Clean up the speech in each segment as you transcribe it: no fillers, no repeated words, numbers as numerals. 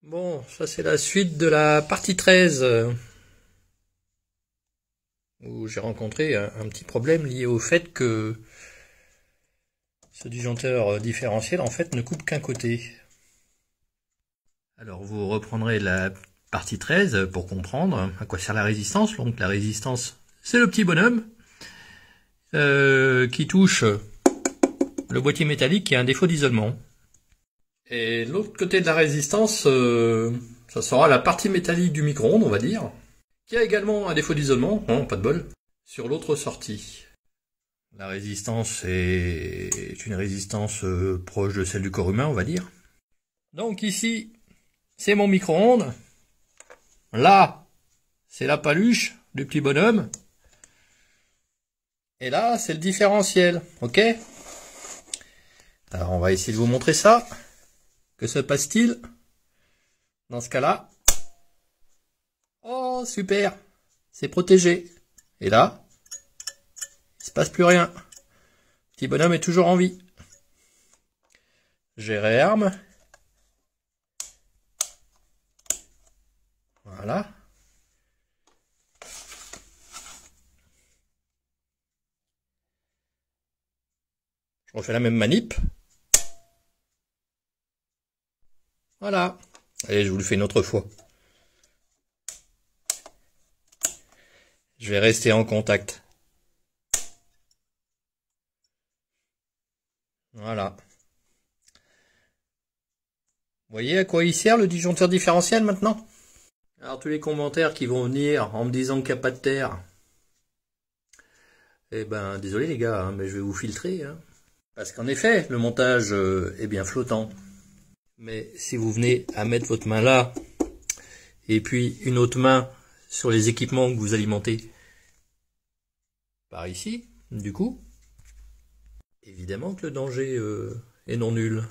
Bon, ça c'est la suite de la partie 13, où j'ai rencontré un petit problème lié au fait que ce disjoncteur différentiel en fait ne coupe qu'un côté. Alors vous reprendrez la partie 13 pour comprendre à quoi sert la résistance. Donc la résistance, c'est le petit bonhomme qui touche le boîtier métallique qui a un défaut d'isolement. Et l'autre côté de la résistance, ça sera la partie métallique du micro-ondes, on va dire, qui a également un défaut d'isolement, pas de bol, sur l'autre sortie. La résistance est une résistance proche de celle du corps humain, on va dire. Donc ici, c'est mon micro-ondes. Là, c'est la paluche du petit bonhomme. Et là, c'est le différentiel, ok? Alors on va essayer de vous montrer ça. Que se passe-t-il dans ce cas-là? Oh, super! C'est protégé. Et là, il se passe plus rien. Le petit bonhomme est toujours en vie. Je réarme. Voilà. Je refais la même manip. Voilà. Allez, je vous le fais une autre fois. Je vais rester en contact. Voilà. Vous voyez à quoi il sert le disjoncteur différentiel maintenant? Alors tous les commentaires qui vont venir en me disant qu'il n'y a pas de terre. Eh ben désolé les gars, mais je vais vous filtrer. Parce qu'en effet, le montage est bien flottant. Mais si vous venez à mettre votre main là, et puis une autre main sur les équipements que vous alimentez par ici, du coup, évidemment que le danger est non nul.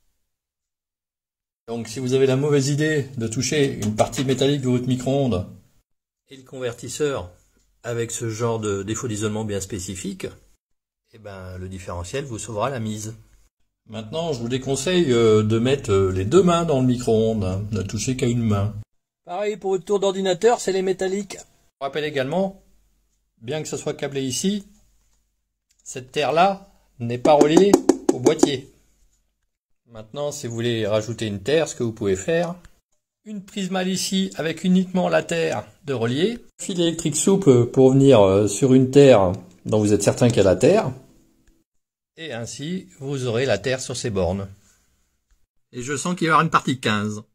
Donc si vous avez la mauvaise idée de toucher une partie métallique de votre micro-ondes et le convertisseur avec ce genre de défaut d'isolement bien spécifique, eh ben le différentiel vous sauvera la mise. Maintenant, je vous déconseille de mettre les deux mains dans le micro-ondes, ne toucher qu'à une main. Pareil pour votre tour d'ordinateur, c'est les métalliques. Je vous rappelle également, bien que ce soit câblé ici, cette terre-là n'est pas reliée au boîtier. Maintenant, si vous voulez rajouter une terre, ce que vous pouvez faire, une prise mâle ici avec uniquement la terre de relier, fil électrique souple pour venir sur une terre dont vous êtes certain qu'il y a la terre, et ainsi vous aurez la terre sur ces bornes. Et je sens qu'il va y avoir une partie 15.